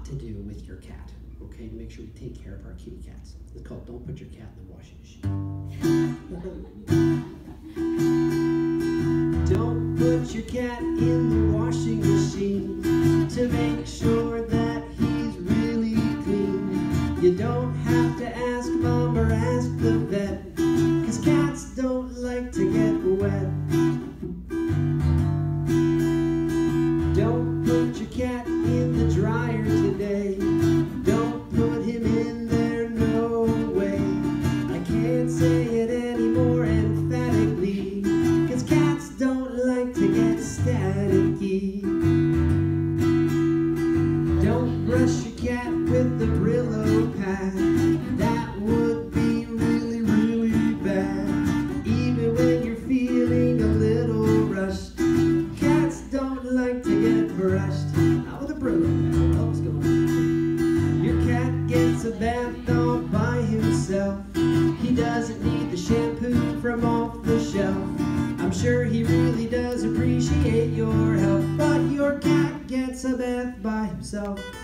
not to do with your cat, okay, to make sure we take care of our kitty cats. It's called Don't Put Your Cat in the Washing Machine. Don't put your cat in the washing machine to make sure that he's really clean. You don't have to ask mom or ask the vet, 'cause cats don't like to get wet. Don't put your cat in the dryer today. Don't put him in there, no way. I can't say it any more emphatically, 'cause cats don't like to get staticky. Don't brush your cat with the Brillo pad. That would be really, really bad. Even when you're feeling a little rushed, cats don't like to get brushed. Not with a Brillo pad. Oh, what's going on? Your cat gets a bath all by himself. He doesn't need the shampoo from off the shelf. I'm sure he really does appreciate your help, but your cat gets a bath by himself.